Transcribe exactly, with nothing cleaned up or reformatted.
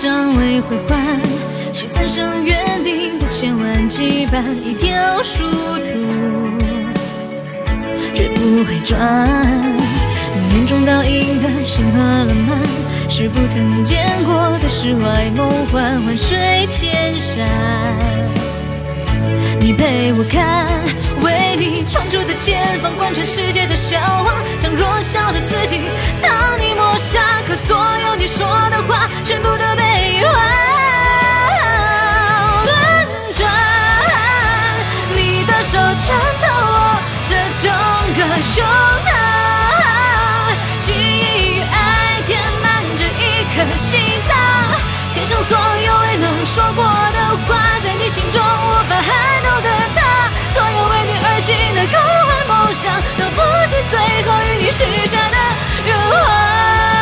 尚未归还，驱散生原地的千万羁绊，一条殊途绝不会转。你眼中倒映的星河浪漫，是不曾见过的世外梦幻，万水千山。你陪我看，为你闯出的前方，贯穿世界的向往，将弱小的自己藏匿抹杀，可所有你说的话，全部都被遗忘。轮转，你的手穿透我这整个胸膛，记忆与爱填满着一颗心脏，填上所有未能说过的话，在你心中无法撼动的他，所有为你而行的高幻梦想，都不及最后与你许下的愿望。